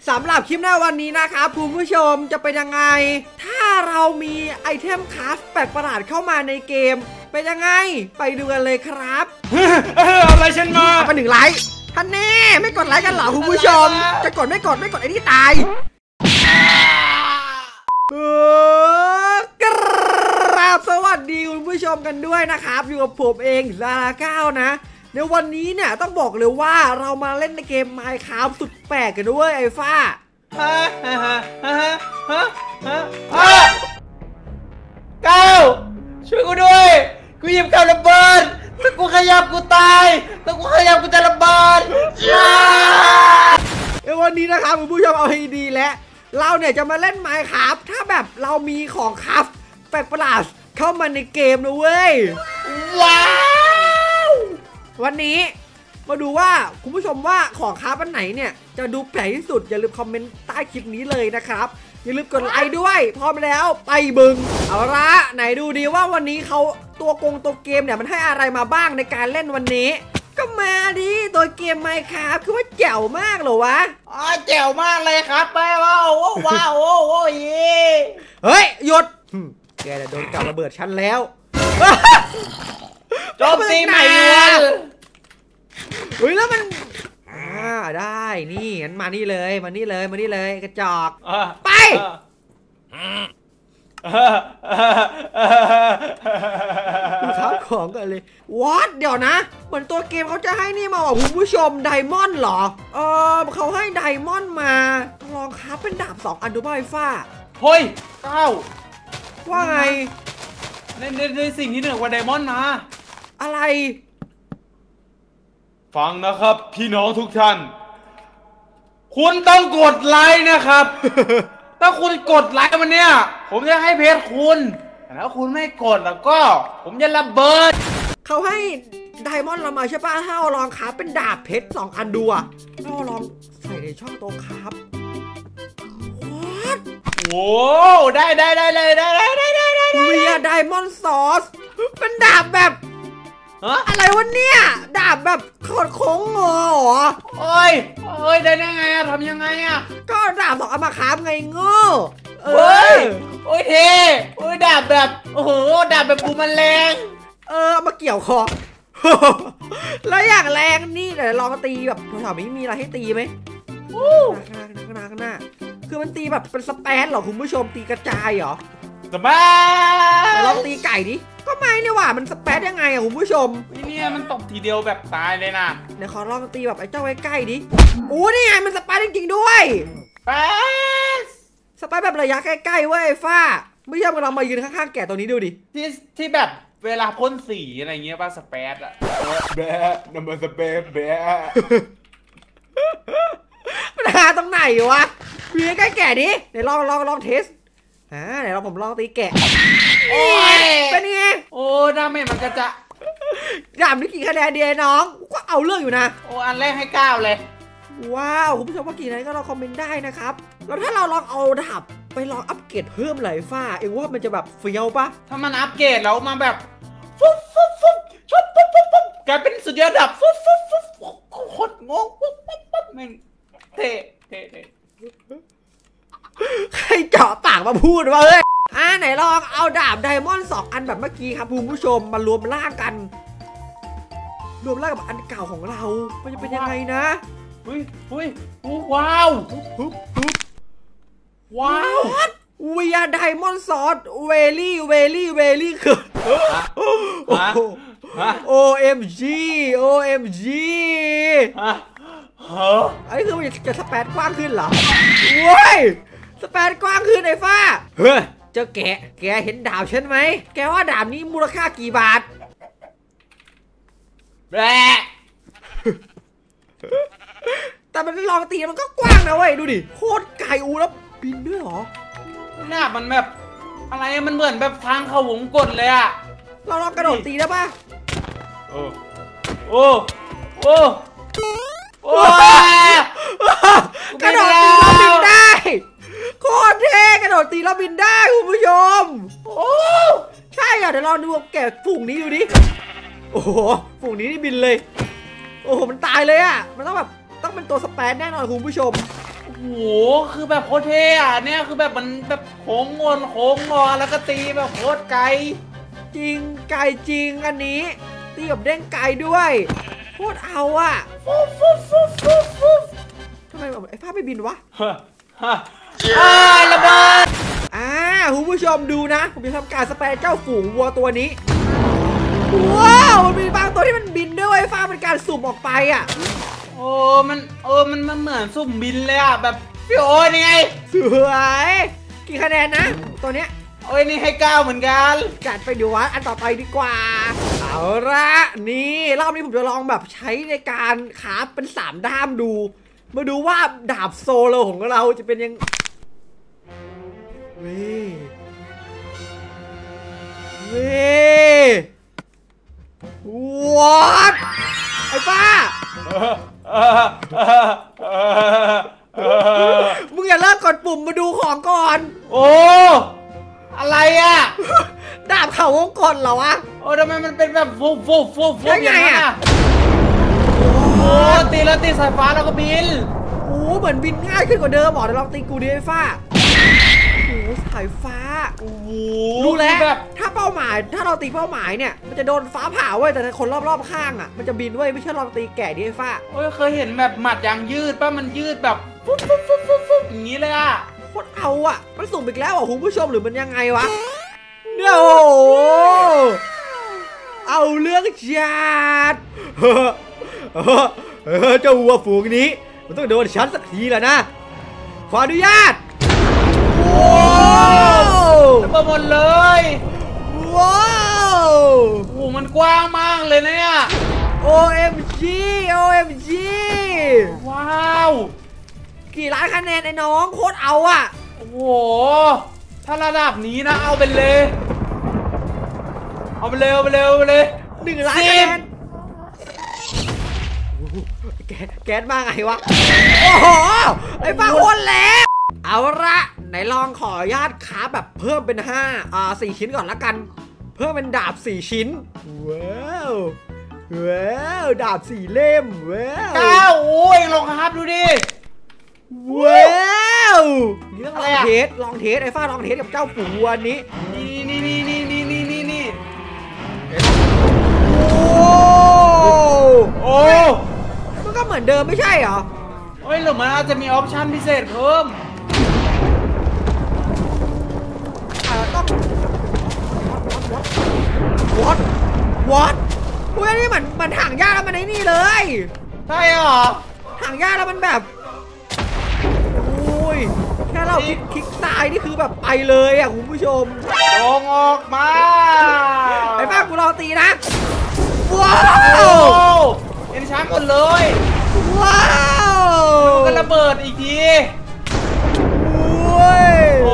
สำหรับคลิปหน้าวันนี้นะครับคุณผู้ชมจะเป็นยังไงถ้าเรามีไอเทมคราฟแปลกประหลาดเข้ามาในเกมเป็นยังไงไปดูกันเลยครับอะไรฉันมาไป1 ไลค์ท่านแน่ไม่กดไลค์กันเหรอคุณผู้ชมจะกดไม่กดไอ้นี่ตายกราบสวัสดีคุณผู้ชมกันด้วยนะครับอยู่กับผมเองลาก้าวนะในวันนี้เนี่ยต้องบอกเลยว่าเรามาเล่นในเกม Minecraft สุดแปลกกันด้วยไอ้ฟ้าก้าวช่วยกูด้วยกูหยิบกับระเบิดถ้ากูขยับกูตายถ้ากูขยับกูจะระเบิดในวันนี้นะครับคุณผู้ชมเอาให้ดีและเราเนี่ยจะมาเล่น Minecraft ถ้าแบบเรามีของคราฟแปลกประหลาดเข้ามาในเกมนะเว้ยว้าววันนี้มาดูว่าคุณผู้ชมว่าของคราฟอันไหนเนี่ยจะดูแปลกที่สุดอย่าลืมคอมเมนต์ใต้คลิปนี้เลยนะครับอย่าลืมกดไลค์ด้วยพร้อมแล้วไปบึงเอาละไหนดูดีว่าวันนี้เขาตัวเกมเนี่ยมันให้อะไรมาบ้างในการเล่นวันนี้ก็มาดิตัวเกม Minecraft คือว่าแจ๋วมากเหรอวะแจ๋วมากเลยครับแม่ว้าวว้าวโอ้ยเฮ้ยหยุดแกจะโดนกับระเบิดฉันแล้วโจมตีใหม่เลยเฮ้ยแล้วมันได้นี่งั้นมานี่เลยกระจอกไปทับของกันเลยวอทเดี๋ยวนะเหมือนตัวเกมเขาจะให้นี่มาคุณผู้ชมไดมอนด์เหรอเขาให้ไดมอนด์มาลองครับเป็นดาบ2 อันดูบ้าไอ้ฟ้าเฮ้ยก้าวว่าไงในสิ่งที่เหนือกว่าไดมอนด์นะอะไรฟังนะครับพี่น้องทุกท่านคุณต้องกดไลค์นะครับ ถ้าคุณกดไลค์มันเนี่ยผมจะให้เพจคุณแต่ถ้าคุณไม่กดแล้วก็ผมจะระเบิดเขาให้ไดมอนด์เรามาใช่ปะถ้าเราลองคราฟเป็นดาบเพชร2 อันดูอะถ้าเราลองใส่ในช่องโต๊ะคราฟโอ้ได้มีไดมอนด์ซอสเป็นดาบแบบอะไรวะเนี่ยดาบแบบโคตรโค้งงอเหรอโอ้ยได้ไงอะทำยังไงอะก็ดาบ2 อันมาคราฟไงโง่โอ้ยเท่โอ้ยดาบแบบโอ้โหดาบแบบปูมันแรงมาเกี่ยวคอแล้วอย่างแรงนี่เดี๋ยวลองตีแบบแถวนี้มีอะไรให้ตีไหมข้างหน้าคือมันตีแบบเป็นสเปซเหรอคุณผู้ชมตีกระจายเหรอสเปซลองตีไก่ดิก็ไม่เนี่ยว่ะมันสเปซยังไงอะคุณผู้ชมเนี่ยมันตบทีเดียวแบบตายเลยนะเดี๋ยวขอลองตีแบบไอ้เจ้าใกล้ๆดิโอ้นี่ไงมันสเปซจริงๆด้วยสเปซแบบระยะใกล้ๆเว้ยฟ้าไม่ยอมเรามายืนข้างๆแกะตัวนี้ดูดิที่แบบเวลาพ่นสีอะไรเงี้ยป่ะสเปซอะแบะน้ำมันสเปซแบะมันหาตรงไหนวะมีใกล้แกะดิเดี๋ยวลองเทสเดี๋ยวผมลองตีแกะโอ้ยเป็นไงโอ้ดาเมจมันก็จะดาบนี่กี่คะแนนเดียน้องก็เอาเรื่องอยู่นะโอ้อันแรกให้9เลยว้าวคุณผู้ชมว่ากี่ไหนก็ลองคอมเมนต์ได้นะครับแล้วถ้าเราลองเอาดาบไปลองอัปเกรดเพิ่มไหลฟ้าเอ็งว่ามันจะแบบเฟี้ยวปะถ้ามันอัปเกรดแล้วมาแบบฟุ๊บชุบกลายเป็นสุดยอดดาบฟุ๊บโคตรงงแม่งเท่ใครเจาะปากมาพูดว่าเฮ้ยไหนลองเอาดาบไดมอนด์2 อันแบบเมื่อกี้ครับคุณผู้ชมมารวมร่างกันรวมร่างกับอันเก่าของเรามันจะเป็นยังไงนะว้าววีอาร์ไดมอนด์ซอสเวลี่คือOMG ไอ้คือมันจะสเปซกว้างขึ้นเหรอเว้ยสเปซกว้างขึ้นไอ้ฟ้าเฮ้ยเจ้าแกเห็นดาบฉันไหมแกว่าดาบนี้มูลค่ากี่บาทแต่มันลองตีมันก็กว้างนะเว้ยดูดิโคตรไกลแล้วบินด้วยเหรอหน้ามันแบบอะไรมันเหมือนแบบทางเขาวงกลเลยอะเราลองกระโดดตีได้ป่ะโอ้กระโดดตีแล้วบินได้โคตรเท่กระโดดตีแล้วบินได้คุณผู้ชมใช่เหรอเดี๋ยวเราดูแกะฝูงนี้ดูดิโอ้โหฝูงนี้นี่บินเลยโอ้โหมันตายเลยอ่ะมันต้องเป็นตัวสเปซแน่นอนคุณผู้ชมโหคือแบบโคตรเท่อะเนี่ยคือแบบมันแบบโค้งงอนโค้งงอแล้วก็ตีแบบโคตรไกลจริงไกลจริงอันนี้ตีกับเด้งไกลด้วยโคตรเอาอะฟุ๊บฟุ๊บฟุ๊บฟุ๊บฟุ๊บทำไมแบบไอ้ฟ้าไม่บินวะฮะฮะระเบิดคุณผู้ชมดูนะผมจะทำการสเปรย์เจ้าฝูงวัวตัวนี้ว้าวมันมีบางตัวที่มันบินด้วยฟ้าเป็นการสุ่มออกไปอะมันเหมือนสุ่มบินเลยอะแบบพี่โอ้ยนี่ไงสวยกี่คะแนนนะตัวเนี้ยโอ้ยนี่ให้9เหมือนกันจัดไปดูว่าอันต่อไปดีกว่าเอาละนี่รอบนี้ผมจะลองแบบใช้ในการคราฟเป็น3ด้ามดูมาดูว่าดาบโซโลของเราจะเป็นยังเว้what ไอ้ป้ามึงอย่าเลิกกดปุ่มมาดูของก่อนโอ้อะไรอ่ะดาบเขาวงกลเหรอวะโอ้ทำไมมันเป็นแบบฟุบฟุบฟุบฟุบยังไงอะโอ้ตีแล้วตีสายฟ้าแล้วก็บินโอ้เหมือนบินง่ายขึ้นกว่าเดิมหมอเดี๋ยวลองตีกูดิไอ้ฟ้าโอ้สายฟ้าโอ้โหรู้แล้วแบบถ้าเป้าหมายถ้าเราตีเป้าหมายเนี่ยมันจะโดนฟ้าผ่าเว้ยแต่คนรอบๆข้างอ่ะมันจะบินเว้ยไม่ใช่เราตีแก่ดิไอ้ฟ้าโอ้ยเคยเห็นแบบหมัดยางยืดป่ะมันยืดแบบฟุบฟุบฟุบฟุบฟุบอย่างนี้เลยอ่ะโคตรเอาอ่ะมันสุ่มอีกแล้วอ่ะคุณผู้ชมหรือมันยังไงวะเนี่ยโอ้โหเอาเรื่องจัดเจ้าวัวฝูงนี้มันต้องโดนฉันสักทีแหละนะขออนุญาตว้าวระเบิดหมดเลยว้าวโอ้โหมันกว้างมากเลยนะเนี่ย OMG OMG ว้าวกี่ล้านคะแนนไอ้น้องโคตรเอาอ่ะโอ้โหถ้าระดับนี้นะเอาไปเลยเอาไปเลยเอาไปเลยเอาไปเลย 1 ล้านคะแนนแก๊สมาไงวะโอ้โหไอ้ป้าโคตรแรงเอาละไหนลองขออนุญาตคราฟแบบเพิ่มเป็น4 ชิ้นก่อนละกันเพิ่มเป็นดาบ4 ชิ้นว้าวว้าวดาบ4 เล่มว้าวโอ้ยลองครับดูดิว้าวเรื่องลอะอไรง อะเทสลองเทสไอ้ฟ้าลองเทสกับเจ้าปู่วัวนี้นี่โอ้โอ้มันก็เหมือนเดิมไม่ใช่เหรอโอ้ยหรือมันอาจจะมีออปชั่นพิเศษเพิ่มต้อง what เฮ้ยนี่มันห่างยากแล้วมันไอ้นี่เลยใช่เหรอห่างยากแล้วมันแบบโอ้ยแค่เราคลิกซ้ายนี่คือแบบไปเลยอ่ะคุณผู้ชมลงออกมาไอ้ป้ากูรอตีนะว้าโอ้วเอ็นช้างหมดเลยว้าวก็ระเบิดอีกทีโอ้ยโอ้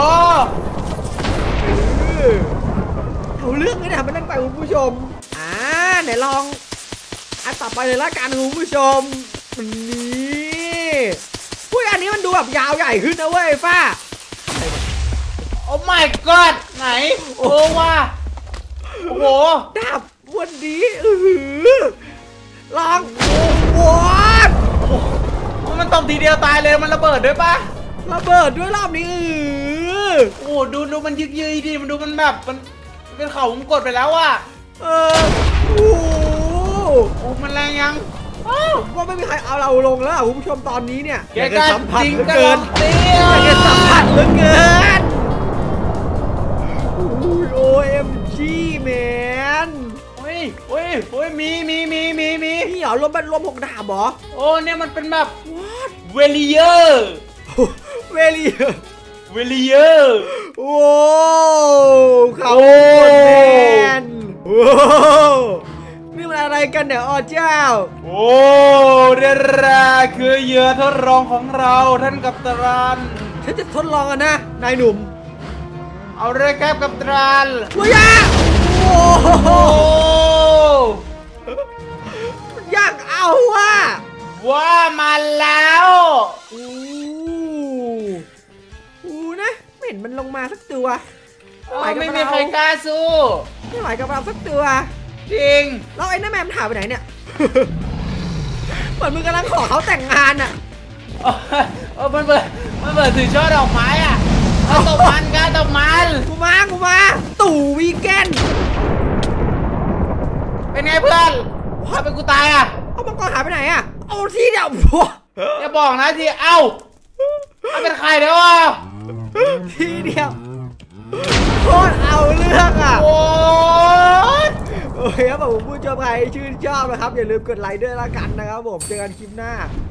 เอาเรื่องนี้นะมันนั่งไปคุณผู้ชมไหนลองอันต่อไปเลยละกันคุณผู้ชมนี่อุ้ยอันนี้มันดูแบบยาวใหญ่ขึ้นนะเว้ยฟ้าโอ้ my god ไหนโอ้ว่ะโอ้โหดาบวันนี้ลองโอ้ยมันตบทีเดียวตายเลยมันระเบิดด้วยปะระเบิดด้วยรอบนี้โอ้ดูมันยึกยืยดิมันดูมันแบบมันเป็นเขาผมกดไปแล้วอ่ะโอ้โหมันแรงยังก็ไม่มีใครเอาเราลงแล้วคุณผู้ชมตอนนี้เนี่ยแกก็สัมผัสจริงเหลือก็เกิลอน งเตี้ยอยากจะสัมผัสเหลือเกินOMG man โอ้ยมีนี่เหรอรวม6 ดาบเหรอโอ้เนี่ยมันเป็นแบบ What เวลิเยอร์เวลีเวลิเยอร์โอ้เขาแมนโอ้นี่มันอะไรกันเนี่ยอ๋อเจ้าโอ้เรราคือเหยื่อทดลองของเราท่านกัปตันฉันจะทดลองกันนะนายหนุ่มเอาเลยครับกัปตันตัวยาโอ้โหโอ้อยากเอาว่ะว่ามาแล้วอู้นะไม่เห็นมันลงมาสักตัวไม่มีใครกล้าสู้ไม่ไหวกับเราสักตัวจริงแล้วไอ้น้าแมมถ่ายไปไหนเนี่ย เหมือนมึงกำลังขอเขาแต่งงานอ่ะมันเปิดถือช่อดอกไม้อ่ะเอาตบมันกันตบมันกูมาตู่วีแกนเป็นไงเพื่อนถ้าเป็นกูตายอ่ะเอามังกรหายไปไหนอะเอาที่เดียวอย่าบอกนะที่ถ้าเป็นใครเดี๋ยวอ่ะทีเดียวโคตรเอาเรื่องอะโอ้ยโอเคครับผมผู้ชมใครชื่นชอบนะครับอย่าลืมกดไลค์ด้วยละกันนะครับผมเจอกันคลิปหน้า